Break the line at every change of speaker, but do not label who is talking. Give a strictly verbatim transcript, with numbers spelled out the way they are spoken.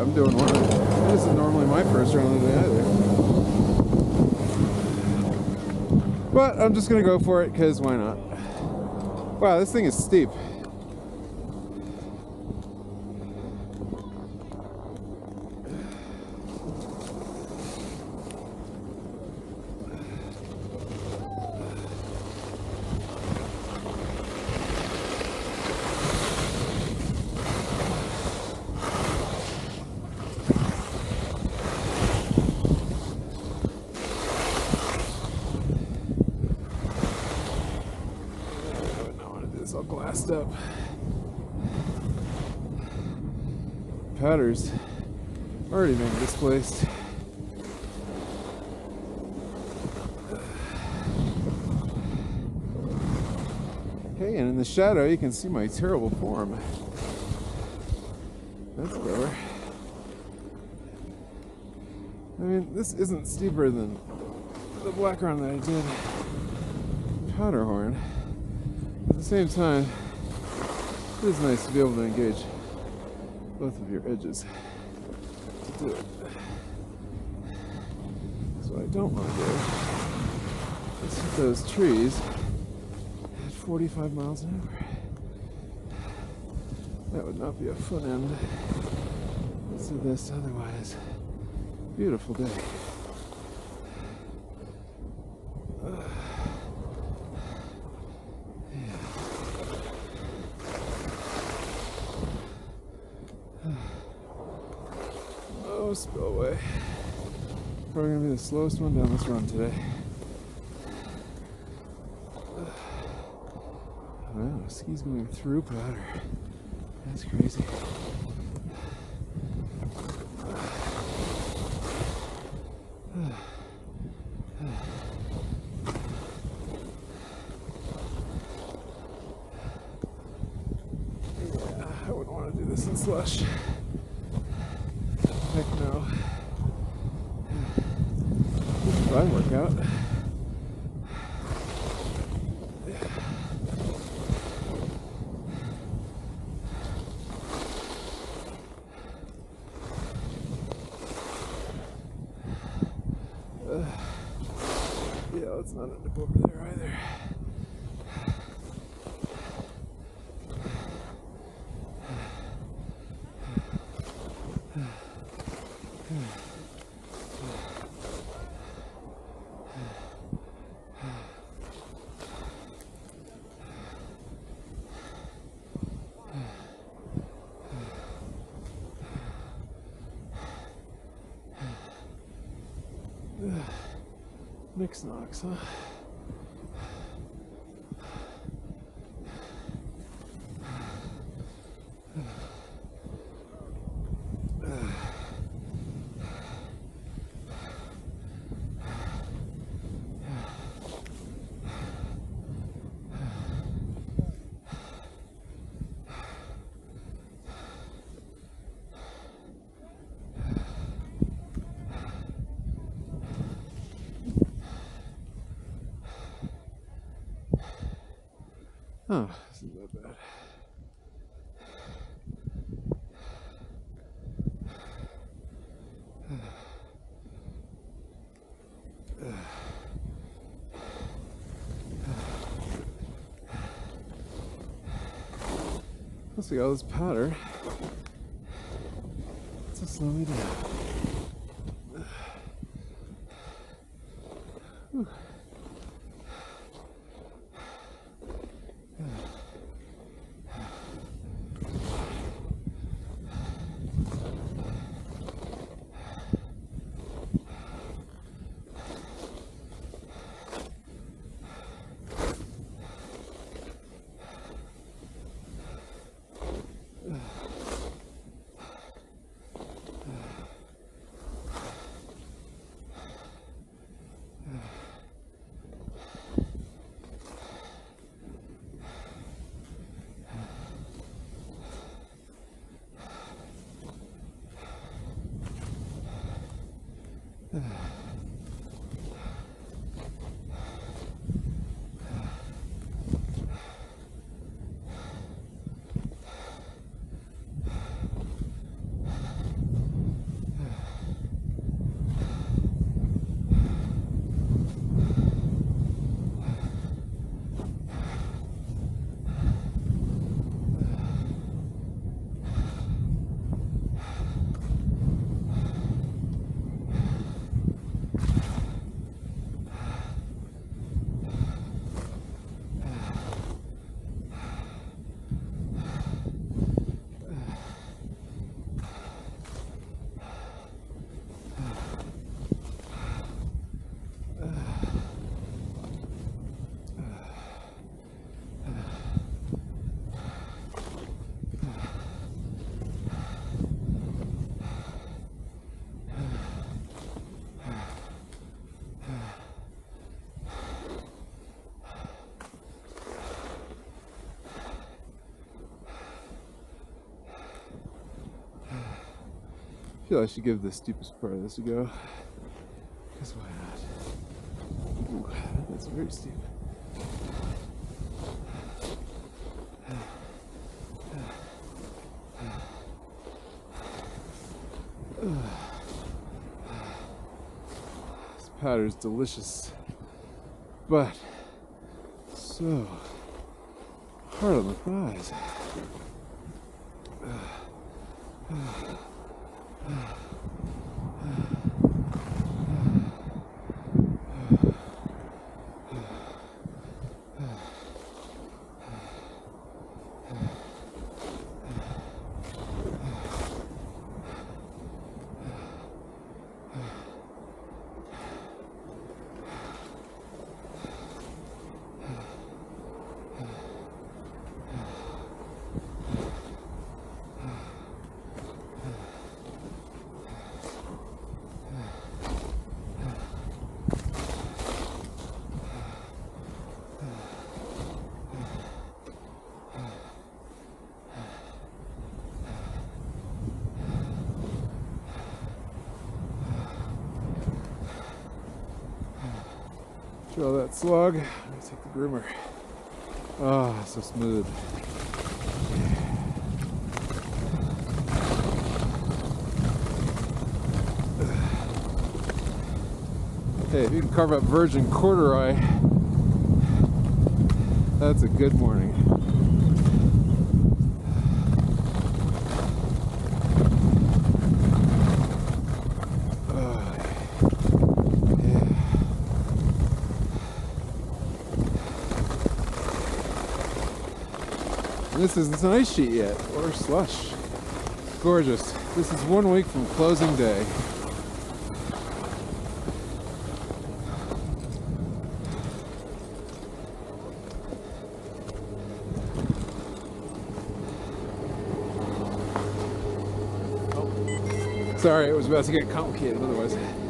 I'm doing one. This isn't normally my first round of the day either. But I'm just gonna go for it because why not? Wow, this thing is steep. All glassed up. Powder's already been displaced. Hey, and in the shadow you can see my terrible form. That's clever. I mean, this isn't steeper than the black run that I did Powderhorn. At the same time, it is nice to be able to engage both of your edges to do it. So what I don't want to do is hit those trees at forty-five miles an hour. That would not be a fun end to this otherwise beautiful day. Uh, Oh, Spillway. Probably gonna be the slowest one down this run today. Wow, ski's going through powder. That's crazy. Yeah, I wouldn't want to do this in slush. Heck no. This is a fun workout. Uh, yeah, let's not end up over there either. Mixed knocks, huh? Oh, this isn't that bad. Let's see all this powder. Let's slow me down. Whew. feel I should give the steepest part of this a go. Because why not? Ooh, that's very steep. This powder is delicious, but so hard on the thighs. Draw that slug. I'm gonna take the groomer. Ah, oh, so smooth. Hey, if you can carve up virgin corduroy, that's a good morning. This isn't an ice sheet yet, or slush. Gorgeous. This is one week from closing day. Oh. Sorry, it was about to get complicated otherwise.